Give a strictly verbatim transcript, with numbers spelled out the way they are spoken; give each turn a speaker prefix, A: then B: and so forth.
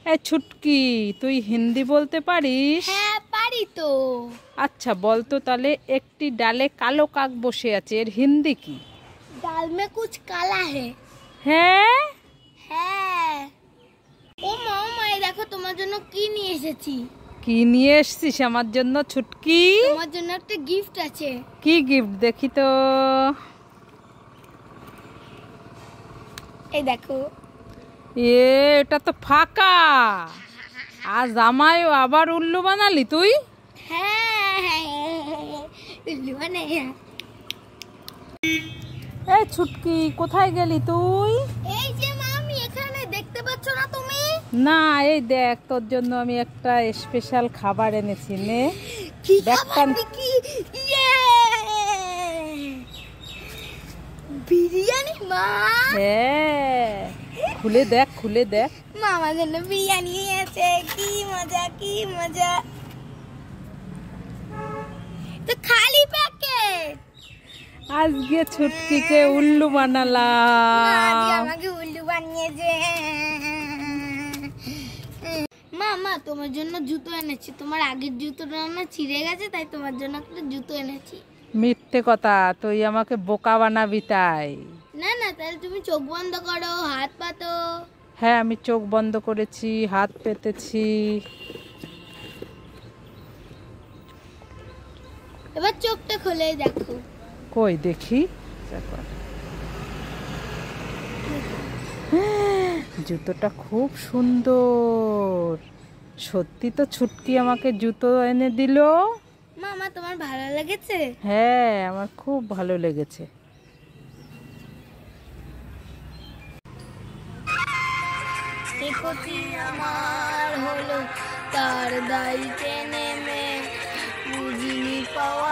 A: এ ছুটকি, তুই হিন্দি বলতে পারিস?
B: হ্যাঁ পারি তো।
A: আচ্ছা বলতো তাহলে, একটি ডালে কালো কাক বসে আছে, এর হিন্দি কি?
B: ডাল মে কুছ কালা হে।
A: হ্যাঁ
B: হ্যাঁ। ও মা, ও মা, এই দেখো তোমার জন্য কি নিয়ে এসেছি।
A: কি নিয়ে এসছিস আমার জন্য ছুটকি?
B: তোমার জন্য একটা গিফট আছে।
A: কি গিফট দেখি তো।
B: এই দেখো।
A: এ এটা তো ফাঁকা। আজ আমায় আবার উল্লু বানালি তুই।
B: হ্যাঁ উল্লু বানাই।
A: এ ছুটকি, কোথায় গেলি তুই?
B: এই যে মা, আমি এখানে, দেখতে পাচ্ছ না তুমি?
A: না, এই দেখ তোর জন্য আমি একটা স্পেশাল খাবার এনেছি, নে।
B: কি
A: ব্যাগটা
B: খাবার দেখি? ইয়ে! বিরিয়ানি মা।
A: হ্যাঁ, খুলে দেখ, খুলে দেখ।
B: মা আমার জন্য বিরিয়ানি আছে, কি মজা, কি মজা। তো খালি প্যাকেট।
A: আজকে ছুটকিকে উল্লু বানালাম।
B: আমাকে উল্লু বানিয়েছে। মা মা, তোমার জন্য জুতো এনেছি। তোমার আগের জুতোটা না ছিঁড়ে গেছে, তাই তোমার জন্য একটা জুতো এনেছি।
A: মিথ্যে কথা, তুই আমাকে বোকা বানাবি তাই।
B: না না, তাহলে তুমি চোখ বন্ধ করো, হাত পাতো।
A: হ্যাঁ, আমি চোখ বন্ধ করেছি, হাত পেতেছি।
B: এবার চোখটা খুলে দেখো।
A: কই দেখি। জুতোটা খুব সুন্দর। সত্যি তো ছুটকি আমাকে জুতো এনে দিল।
B: মামা, তোমার ভালো লেগেছে?
A: হ্যাঁ, আমার খুব ভালো লেগেছে।
B: ক্ষতি আমার হলো তার দায়িত্বে নেমে বুঝিনি পাওয়া